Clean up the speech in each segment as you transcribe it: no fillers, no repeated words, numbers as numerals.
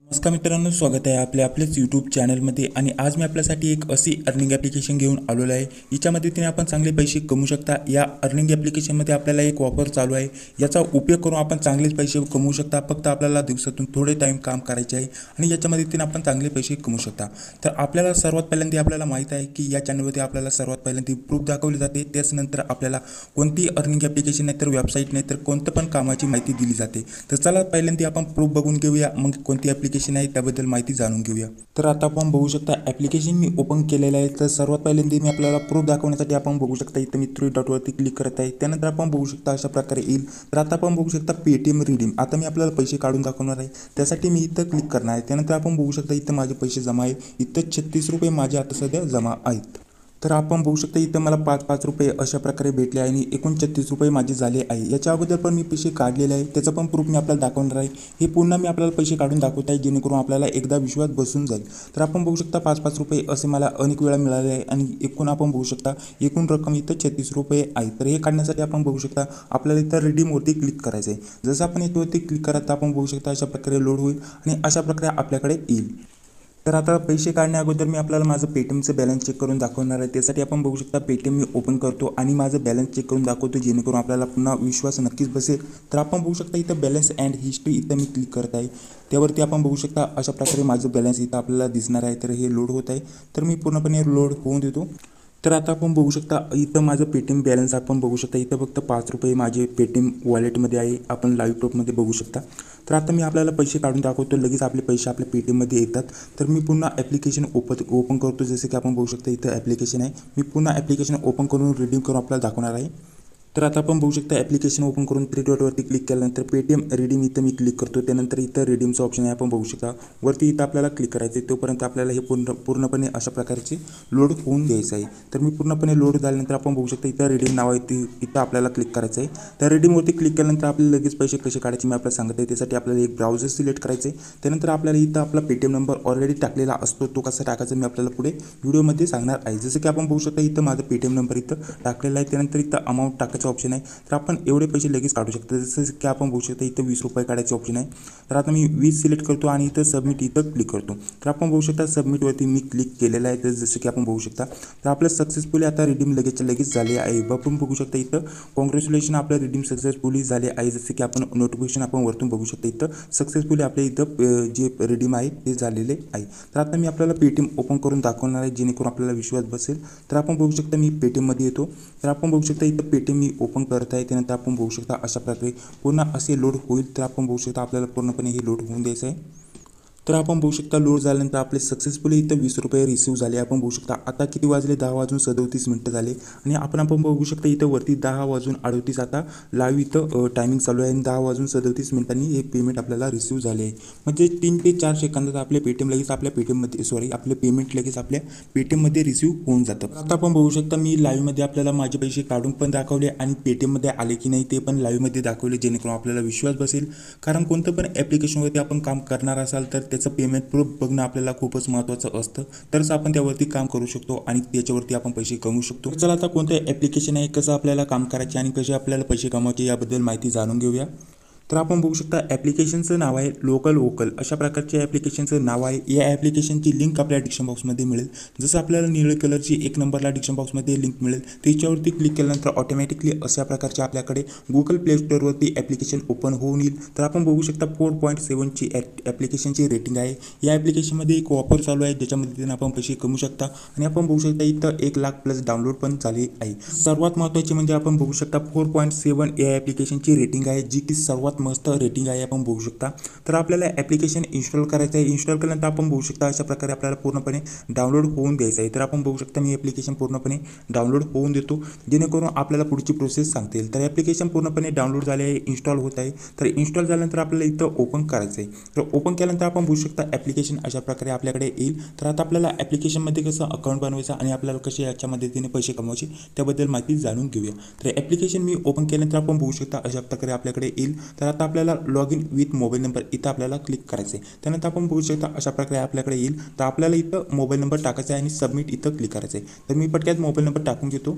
नमस्कार मित्रांनो, स्वागत आहे आपल्याच यूट्यूब चॅनलमध्ये. आणि आज मी आपल्यासाठी एक अशी अर्निंग ॲप्लिकेशन घेऊन आलेलो आहे. याच्या मदतीने आपण चांगले पैसे कमवू शकता. या अर्निंग ॲप्लिकेशनमध्ये आपल्याला एक ऑफर चालू आहे. याचा उपयोग करून आपण चांगलेच पैसे कमवू शकता. फक्त आपल्याला दिवसातून थोडे टाईम काम करायचे आहे आणि याच्या मदतीने आपण चांगले पैसे कमवू शकता. तर आपल्याला सर्वात पहिल्यांदा आपल्याला माहीत आहे की या चॅनलमध्ये आपल्याला सर्वात पहिल्यांदा प्रूफ दाखवली जाते. त्याचनंतर आपल्याला कोणती अर्निंग ॲप्लिकेशन नाही तर वेबसाईट नाही तर कोणतं पण कामाची माहिती दिली जाते. तर चला पहिल्यांदा आपण प्रूफ बघून घेऊया, मग कोणती ॲप्लिकेशन आहे त्याबद्दल माहिती जाणून घेऊया. तर आता आपण बघू शकता ॲप्लिकेशन मी ओपन केलेलं आहे. तर सर्वात पहिल्यांदा मी आपल्याला प्रूफ दाखवण्यासाठी आपण बघू शकता इथं मी 3 डॉटवरती क्लिक करत आहे. त्यानंतर आपण बघू शकता अशा प्रकारे येईल. तर आता आपण बघू शकता पेटीएम रिडीम. आता मी आपल्याला पैसे काढून दाखवणार आहे, त्यासाठी मी इथं क्लिक करणार आहे. त्यानंतर आपण बघू शकता इथं माझे पैसे जमा आहे. इथं 36 रुपये माझे आता सध्या जमा आहेत. तर आपण बघू शकता इथं मला 5-5 रुपये अशा प्रकारे भेटले आहे आणि एकूण 36 रुपये माझे झाले आहे. याच्या अगोदर पण मी पैसे काढलेले आहे, त्याचं पण प्रूफ मी आपल्याला दाखवणार आहे. हे पुन्हा मी आपल्याला पैसे काढून दाखवत आहे जेणेकरून आपल्याला एकदा विश्वास बसून जाईल. तर आपण बघू शकता 5-5 रुपये असे मला अनेक वेळा मिळाले आहे आणि एकूण आपण बघू शकता एकूण रक्कम इथं 36 रुपये आहे. तर हे काढण्यासाठी आपण बघू शकता आपल्याला इथं रिडीमवरती क्लिक करायचं आहे. जसं आपण याच्यावरती क्लिक करा तर आपण बघू शकता अशा प्रकारे लोड होईल आणि अशा प्रकारे आपल्याकडे येईल. तर आता पैसे काढण्या अगोदर मी आपल्याला माझं पेटीएमचं बॅलन्स चेक करून दाखवणार आहे. त्यासाठी आपण बघू शकता पेटीएम मी ओपन करतो आणि माझं बॅलन्स चेक करून दाखवतो जेणेकरून आपल्याला पुन्हा विश्वास नक्कीच बसेल. तर आपण बघू शकता इथं बॅलन्स अँड हिस्ट्री इथं मी क्लिक करत आहे. त्यावरती आपण बघू शकता अशा प्रकारे माझं बॅलन्स इथं आपल्याला दिसणार आहे. तर हे लोड होत आहे, तर मी पूर्णपणे लोड होऊन देतो. तर आता आपण बघू शकता इथं माझं पेटीएम बॅलन्स आपण बघू शकता इथं फक्त 5 रुपये माझे पेटीएम वॉलेटमध्ये आहे. आपण लाईव्ह टॉपमध्ये बघू शकता. तर आता मी आपल्याला पैसे काढून दाखवतो, लगेच आपले पैसे आपल्या पेटीएममध्ये येतात. तर मी पुन्हा ॲप्लिकेशन ओपन करतो. जसे की आपण बघू शकता इथं ॲप्लिकेशन आहे. मी पुन्हा ॲप्लिकेशन ओपन करून रिडीम करून आपल्याला दाखवणार आहे. तर आता आपण बघू शकता ॲप्लिकेशन ओपन करून 3 डॉटवरती क्लिक केल्यानंतर पेटीएम रिडीम इथं मी क्लिक करतो. त्यानंतर इथं रिडीमचं ऑप्शन आहे आपण बघू शकता. वरती इथं आपल्याला क्लिक करायचं आहे. तोपर्यंत आपल्याला हे पूर्णपणे अशा प्रकारचे लोड होऊन द्यायचं आहे. तर मी पूर्णपणे लोड झाल्यानंतर आपण बघू शकता इथं रिडीम नाव आहे, इथं आपल्याला क्लिक करायचं आहे. त्या रिडीमवरती क्लिक केल्यानंतर आपल्याला लगेच पैसे कसे काढायचे मी आपल्याला सांगत आहे. त्यासाठी आपल्याला एक ब्राउझर सिलेक्ट करायचं आहे. त्यानंतर आपल्याला इथं आपला पेटीएम नंबर ऑलरेडी टाकलेला असतो, तो कसा टाकायचा मी आपल्याला पुढे व्हिडिओमध्ये सांगणार आहे. जसं की आपण बघू शकता इथं माझा पेटीएम नंबर इथं टाकलेला आहे. त्यानंतर इथं अमाऊंट टाकायचं ऑप्शन आहे. तर आपण एवढे पैसे लगेच काढू शकतो. जसं की आपण बघू शकता इथं 20 रुपये काढायचे ऑप्शन आहे. तर आता मी 20 सिलेक्ट करतो आणि इथं सबमिट इथं क्लिक करतो. तर आपण बघू शकता सबमिटवरती मी क्लिक केलेलं आहे. तर जसं की आपण बघू शकता तर आपलं सक्सेसफुली आता रिडीम लगेच झाले आहे. आपण बघू शकता इथं कॉंग्रॅच्युलेशन आपलं रिडीम सक्सेसफुली झाले आहे. जसं की आपण नोटिफिकेशन आपण वरतून बघू शकता इथं सक्सेसफुली आपल्या इथं जे रिडीम आहे ते झालेले आहे. तर आता मी आपल्याला पेटीएम ओपन करून दाखवणार आहे जेणेकरून आपल्याला विश्वास बसेल. तर आपण बघू शकता मी पेटीएममध्ये येतो. तर आपण बघू शकता इथं पेटीएम मी ओपन करत आहे. त्यानंतर आपण बघू शकता अशा प्रकारे पुन्हा असे लोड होईल. तर आपण बघू शकता आपल्याला पूर्णपणे हे लोड होऊन द्यायचं आहे. तर आपण बघू शकता लोड झाल्यानंतर आपले सक्सेसफुली इथं 20 रुपये रिसीव्ह झाले. आपण बघू शकता आता किती वाजले 10:37 झाले आणि आपण बघू शकता इथं वरती 10:38 आता लाईव्ह इथं टायमिंग चालू आहे आणि 10:37 हे पेमेंट आपल्याला रिसीव्ह झाले आहे. म्हणजे 3 ते 4 सेकंदात आपले पेटीएम लगेच आपल्या पेटीएममध्ये आपले पेमेंट लगेच आपल्या पेटीएममध्ये रिसीव्ह होऊन जातं. आता आपण बघू शकता मी लाईव्हमध्ये आपल्याला माझे पैसे काढून पण दाखवले आणि पेटीएममध्ये आले की नाही ते पण लाईव्हमध्ये दाखवले जेणेकरून आपल्याला विश्वास बसेल. कारण कोणतं पण ॲप्लिकेशनवरती आपण काम करणार असाल तर त्याचं पेमेंट प्रूफ बघणं आपल्याला खूपच महत्त्वाचं असतं. तरच आपण त्यावरती काम करू शकतो आणि त्याच्यावरती आपण पैसे कमवू शकतो. चला आता कोणतं ॲप्लिकेशन आहे, कसं आपल्याला काम करायचे आणि कसे आपल्याला पैसे कमवायचे याबद्दल माहिती जाणून घेऊया. तर आपण बघू शकता ॲप्लिकेशनचं नाव आहे लोकल वोकल. अशा प्रकारच्या ॲप्लिकेशनचं नाव आहे. या ॲप्लिकेशनची लिंक आपल्या डिस्क्रिप्शन बॉक्समध्ये मिळेल. जसं आपल्याला निळे कलरची 1 नंबरला डिस्क्रिप्शन बॉक्समध्ये लिंक मिळेल, त्याच्यावरती क्लिक केल्यानंतर ऑटोमॅटिकली अशा प्रकारच्या आपल्याकडे गुगल प्ले स्टोअरवरती ॲप्लिकेशन ओपन होऊन येईल. तर आपण बघू शकता 4.7ची ॲप्लिकेशनची रेटिंग आहे. या ॲप्लिकेशनमध्ये एक ऑफर चालू आहे ज्याच्यामध्ये आपण पैसे कमवू शकता आणि आपण बघू शकता इथं 1,00,000+ डाउनलोड पण झाले आहे. सर्वात महत्त्वाचे म्हणजे आपण बघू शकता 4.7 या ॲप्लिकेशनची रेटिंग आहे, जी की सर्वात मस्त रेटिंग आहे आपण बघू शकता. तर आपल्याला ॲप्लिकेशन इन्स्टॉल करायचं आहे. इन्स्टॉल केल्यानंतर आपण बघू शकता अशा प्रकारे आपल्याला पूर्णपणे डाउनलोड होऊन द्यायचं आहे. तर आपण बघू शकता मी ॲप्लिकेशन पूर्णपणे डाउनलोड होऊन देतो जेणेकरून आपल्याला पुढची प्रोसेस सांगता येईल. तर ॲप्लिकेशन पूर्णपणे डाउनलोड झाले आहे, इन्स्टॉल होत आहे. तर इन्स्टॉल झाल्यानंतर आपल्याला इथं ओपन करायचं आहे. तर ओपन केल्यानंतर आपण बघू शकता ॲप्लिकेशन अशा प्रकारे आपल्याकडे येईल. तर आता आपल्याला ॲप्लिकेशनमध्ये कसं अकाउंट बनवायचं आणि आपल्याला कसे याच्या मदतीने पैसे कमवायचे त्याबद्दल माहिती जाणून घेऊया. तर ॲप्लिकेशन मी ओपन केल्यानंतर आपण बघू शकता अशा प्रकारे आपल्याकडे येईल. तर आता आपल्याला log in with mobile number इथं आपल्याला क्लिक करायचं आहे. त्यानंतर आपण बघू शकता अशा प्रकारे आपल्याकडे येईल. तर आपल्याला इथं मोबाईल नंबर टाकायचा आहे आणि सबमिट इथं क्लिक करायचं आहे. तर मी पटक्यात मोबाईल नंबर टाकून घेतो.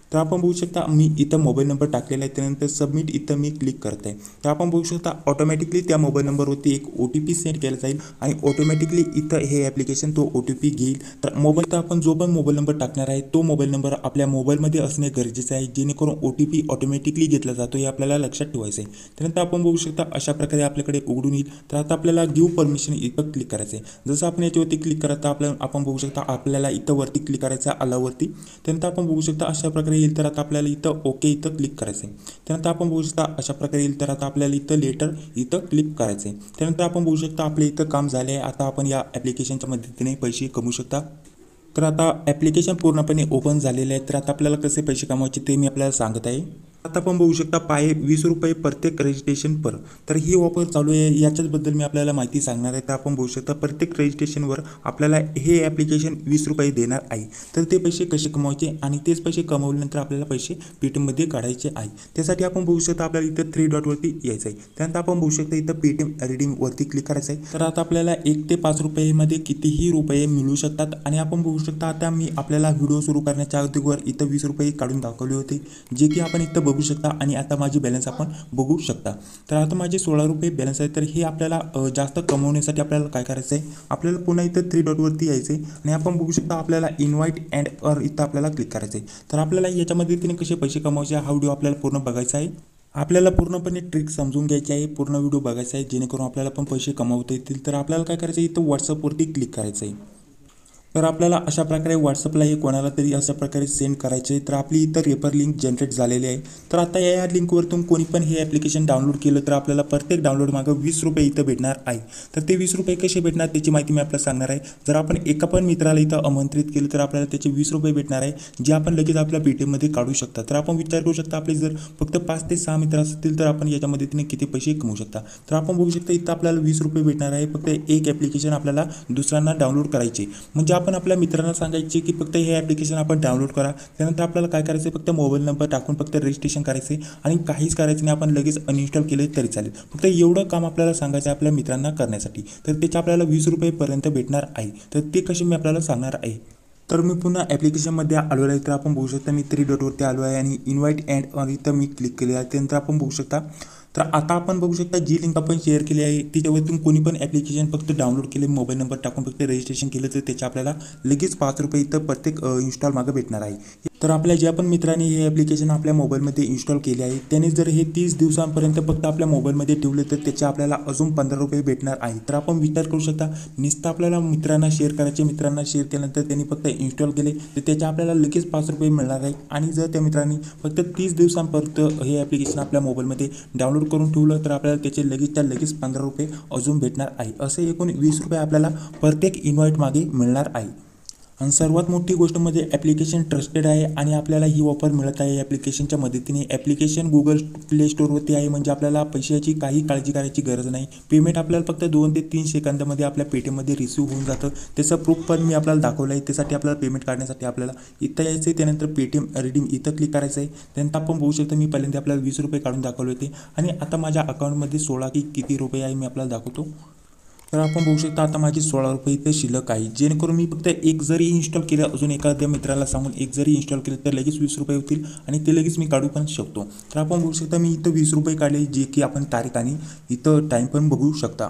तर आपण बघू शकता मी इथं मोबाईल नंबर टाकलेला आहे, त्यानंतर सबमिट इथं मी क्लिक करत आहे. तर आपण बघू शकता ऑटोमॅटिकली त्या मोबाईल नंबरवरती एक OTP सेंड केला जाईल आणि ऑटोमॅटिकली इथं हे ॲप्लिकेशन तो OTP घेईल. तर मोबाईल तर आपण जो पण मोबाईल नंबर टाकणार आहे तो मोबाईल नंबर आपल्या मोबाईलमध्ये असणे गरजेचे आहे, जेणेकरून OTP ऑटोमॅटिकली घेतला जातो हे आपल्याला लक्षात ठेवायचं आहे. त्यानंतर आपण बघू शकता अशा प्रकारे आपल्याकडे उघडून येईल. तर आता आपल्याला गिव्ह परमिशन इथं क्लिक करायचं आहे. जसं आपण याच्यावरती क्लिक करत तर आपण बघू शकता आपल्याला इथं वरती क्लिक करायचं आहे अलावरती. त्यानंतर आपण बघू शकता अशा प्रकारे येईल. तर आता आपल्याला इथं ओके इथं क्लिक करायचं आहे. त्यानंतर आपण बघू शकता अशा प्रकारे येईल. तर आता आपल्याला इथं लेटर इथं क्लिक करायचं आहे. त्यानंतर आपण बघू शकता आपले इथं काम झाले आहे. आता आपण या ॲप्लिकेशनच्या मदतीने पैसे कमवू शकता. तर आता ॲप्लिकेशन पूर्णपणे ओपन झालेलं आहे. तर आता आपल्याला कसे पैसे कमवायचे ते मी आपल्याला सांगत आहे. आता आपण बघू शकता ₹20 प्रत्येक रजिस्ट्रेशन पर. तर ही ऑफर चालू आहे, याच्याचबद्दल मी आपल्याला माहिती सांगणार आहे. तर आपण बघू शकता प्रत्येक रजिस्ट्रेशनवर आपल्याला हे ॲप्लिकेशन ₹20 देणार आहे. तर ते पैसे कसे कमवायचे आणि तेच पैसे कमवल्यानंतर आपल्याला पैसे पेटीएममध्ये काढायचे आहे. त्यासाठी आपण बघू शकता आपल्याला इथं 3 डॉटवरती यायचं आहे. त्यानंतर आपण बघू शकता इथं पेटीएम रिडीमवरती क्लिक करायचं आहे. तर आता आपल्याला 1 ते 5 रुपयेमध्ये कितीही रुपये मिळू शकतात. आणि आपण बघू शकता आता मी आपल्याला व्हिडिओ सुरू करण्याच्या अगोदर इथं ₹20 काढून दाखवले होते, जे की आपण इथं बघू शकता. आणि आता माझी बॅलन्स आपण बघू शकता. तर आता माझे ₹16 बॅलन्स आहे. तर हे आपल्याला जास्त कमवण्यासाठी आपल्याला काय करायचं आहे, आपल्याला पुन्हा इथं 3 डॉटवरती यायचं आहे आणि आपण बघू शकता आपल्याला इन्व्हाइट अँड अर्न इथं आपल्याला क्लिक करायचं आहे. तर आपल्याला याच्यामध्ये तिने कसे पैसे कमवायचे हा व्हिडिओ आपल्याला पूर्ण बघायचा आहे. आपल्याला पूर्णपणे ट्रिक समजून घ्यायची आहे, पूर्ण व्हिडिओ बघायचा आहे, जेणेकरून आपल्याला पण पैसे कमवता येतील. तर आपल्याला काय करायचं आहे, इथं व्हॉट्सअपवरती क्लिक करायचं आहे. तर आपल्याला अशा प्रकारे व्हॉट्सअपला हे कोणाला तरी अशा प्रकारे सेंड करायचे आहे. तर आपली इथं रेफर लिंक जनरेट झालेली आहे. तर आता या लिंकवरतून कोणी पण हे ॲप्लिकेशन डाउनलोड केलं तर आपल्याला प्रत्येक डाउनलोड मागं ₹20 इथं भेटणार आहे. तर ते ₹20 कसे भेटणार त्याची माहिती मी आपल्याला सांगणार आहे. जर आपण एका पण मित्राला इथं आमंत्रित केलं तर आपल्याला त्याचे ₹20 भेटणार आहे, जे आपण लगेच आपल्या पेटीएममध्ये काढू शकता. तर आपण विचार करू शकता आपले जर फक्त 5 ते 6 मित्र असतील तर आपण याच्या मदतीने किती पैसे कमवू शकता. तर आपण बघू शकता इथं आपल्याला ₹20 भेटणार आहे. फक्त एक ॲप्लिकेशन आपल्याला दुसऱ्यांना डाउनलोड करायचे. म्हणजे आपण आपल्या मित्रांना सांगायचे की फक्त हे ॲप्लिकेशन आपण डाउनलोड करा. त्यानंतर आपल्याला काय करायचं, फक्त मोबाईल नंबर टाकून फक्त रजिस्ट्रेशन करायचे आणि काहीच करायचं नाही. आपण लगेच अनइन्स्टॉल केले तरी चालेल. फक्त एवढं काम आपल्याला सांगायचं आहे आपल्या मित्रांना करण्यासाठी. तर त्याचे आपल्याला ₹20 पर्यंत भेटणार आहे. तर ते कसे मी आपल्याला सांगणार आहे. तर मी पुन्हा ॲप्लिकेशनमध्ये आलो आहे. तर आपण बघू शकता मी 3 डॉटवरती आलो आहे आणि इन्व्हाइट अँड अर्न इथं मी क्लिक केले आहे. त्यानंतर आपण बघू शकता. तर आता आपण बघू शकता जी लिंक आपण शेअर केली आहे त्याच्यावरतून कोणी पण ॲप्लिकेशन फक्त डाउनलोड केले, मोबाईल नंबर टाकून फक्त रजिस्ट्रेशन केलं तर त्याचे आपल्याला लगेच ₹5 इथं प्रत्येक इन्स्टॉल मागं भेटणार आहे. तर आपल्या ज्या पण मित्रांनी हे ॲप्लिकेशन आपल्या मोबाईलमध्ये इन्स्टॉल केले आहे त्याने जर हे 30 दिवसांपर्यंत फक्त आपल्या मोबाईलमध्ये ठेवले तर त्याचे आपल्याला अजून ₹15 भेटणार आहे. तर आपण विचार करू शकता, नुसतं आपल्याला मित्रांना शेअर करायचे, मित्रांना शेअर केल्यानंतर त्यांनी फक्त इन्स्टॉल केले तर त्याचे आपल्याला लगेच ₹5 मिळणार आहे. आणि जर त्या मित्रांनी फक्त 30 दिवसांपर्यंत हे ॲप्लिकेशन आपल्या मोबाईलमध्ये डाउनलोड करून ठेवलं तर आपल्याला त्याचे लगेचच्या लगेच ₹15 अजून भेटणार आहे. असे एकूण ₹20 आपल्याला प्रत्येक इन्व्हाइट मागे मिळणार आहे. आणि सर्वात मोठी गोष्ट म्हणजे ॲप्लिकेशन ट्रस्टेड आहे आणि आपल्याला ही ऑफर मिळत आहे ॲप्लिकेशनच्या मदतीने. ॲप्लिकेशन गुगल प्ले स्टोअरवरती आहे, म्हणजे आपल्याला पैशाची काही काळजी करायची गरज नाही. पेमेंट आपल्याला फक्त 2 ते 3 सेकंदामध्ये आपल्या पेटीएममध्ये रिसीव्ह होऊन जातं. त्याचं प्रूफ पण मी आपल्याला दाखवलं आहे. त्यासाठी आपल्याला पेमेंट काढण्यासाठी आपल्याला इथं यायचं आहे. त्यानंतर पेटीएम रिडीम इथं क्लिक करायचं आहे. त्यानंतर आपण बघू शकता मी पहिल्यांदा आपल्याला ₹20 काढून दाखवले होते आणि आता माझ्या अकाउंटमध्ये 16 की किती रुपये आहे मी आपल्याला दाखवतो. तर आपण बघू शकता आता माझे ₹16 इथे शिल्लक आहे. जेणेकरून मी फक्त एक जरी इन्स्टॉल केलं, अजून एखाद्या मित्राला सांगून एक जरी इन्स्टॉल केलं तर लगेच ₹20 होतील आणि ते लगेच मी काढू पण शकतो. तर आपण बघू शकता मी इथं ₹20 काढले, जे की आपण तारीख आणि इथं टाईम पण बघू शकता.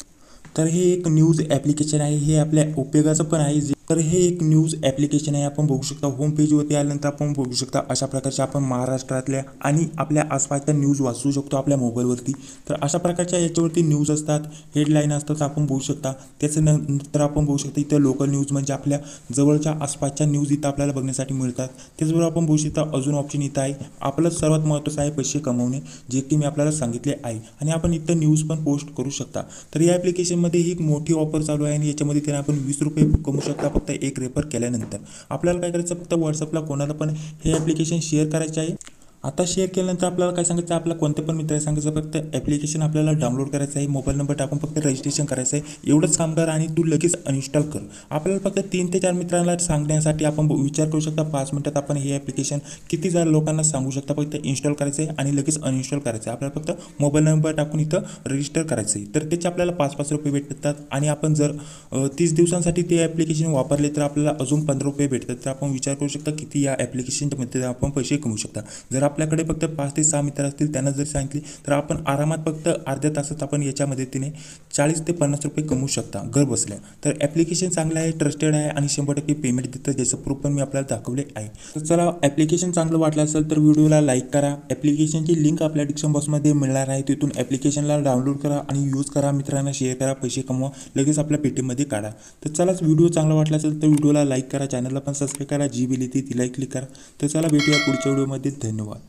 तर हे एक न्यूज ॲप्लिकेशन आहे, हे आपल्या उपयोगाचं पण आहे. तर हे एक न्यूज ॲप्लिकेशन आहे. आपण बघू शकता होम पेजवरती आल्यानंतर आपण बघू शकता अशा प्रकारच्या आपण महाराष्ट्रातल्या आणि आपल्या आसपासच्या न्यूज वाचू शकतो आपल्या मोबाईलवरती. तर अशा प्रकारच्या याच्यावरती न्यूज असतात, हेडलाईन असतात आपण बघू शकता. त्याच्यानंतर आपण बघू शकता इथं लोकल न्यूज म्हणजे आपल्या जवळच्या आसपासच्या न्यूज इथं आपल्याला बघण्यासाठी मिळतात. त्याचबरोबर आपण बघू शकता अजून ऑप्शन इथं आहे. आपलं सर्वात महत्त्वाचं आहे पैसे कमवणे, जे की मी आपल्याला सांगितले आहे. आणि आपण इथं न्यूज पण पोस्ट करू शकता. तर या ॲप्लिकेशनमध्ये ही एक मोठी ऑफर चालू आहे आणि याच्यामध्ये त्याने आपण ₹20 कमवू शकता फक्त एक रेफर केल्यानंतर. आपल्याला काय करायचं, फक्त व्हॉट्सअपला कोणाला पण हे ॲप्लिकेशन शेअर करायचे आहे आता शेअर केल्यानंतर आपल्याला काय सांगायचं, आपला कोणत्या पण मित्राला सांगायचं फक्त ॲप्लिकेशन आपल्याला डाउनलोड करायचं आहे, मोबाईल नंबर टाकून फक्त रजिस्ट्रेशन करायचं आहे, एवढंच काम कर आणि तू लगेच अनइन्स्टॉल कर. आपल्याला फक्त 3 ते 4 मित्रांना सांगण्यासाठी आपण विचार करू शकता 5 मिनिटात आपण हे ॲप्लिकेशन किती जण लोकांना सांगू शकता. फक्त इन्स्टॉल करायचं आहे आणि लगेच अनइन्स्टॉल करायचं आहे. आपल्याला फक्त मोबाईल नंबर टाकून इथं रजिस्टर करायचं आहे. तर त्याचे आपल्याला 5-5 रुपये भेटतात आणि आपण जर 30 दिवसांसाठी ते ॲप्लिकेशन वापरले तर आपल्याला अजून 15 रुपये भेटतात. तर आपण विचार करू शकता किती या ॲप्लिकेशनमध्ये आपण पैसे कमवू शकता. जर आपल्याकडे फक्त 5 ते 6 मित्र असतील, त्यांना जर सांगितले तर आपण आरामात फक्त अर्ध्या तासात आपण याच्या मदतीने 40 ते 50 रुपये कमवू शकता घर बसल्या. तर ॲप्लिकेशन चांगलं आहे, ट्रस्टेड आहे आणि 100% पेमेंट देतं, ज्याचं प्रूफ पण मी आपल्याला दाखवले आहे. तर चला, ॲप्लिकेशन चांगलं वाटलं असेल तर व्हिडिओला लाईक करा. ॲप्लिकेशनची लिंक आपल्या डिस्क्रिप्शन बॉक्समध्ये मिळणार आहे. तिथून ॲप्लिकेशनला डाउनलोड करा आणि यूज करा, मित्रांना शेअर करा, पैसे कमवा, लगेच आपल्या पेटीएममध्ये काढा. तर चलाच, व्हिडिओ चांगला वाटला असेल तर व्हिडिओला लाईक करा, चॅनलला पण सबस्क्राईब करा, जी बिल येते तिलाही क्लिक करा. तर चला, भेटूया पुढच्या व्हिडिओमध्ये. धन्यवाद.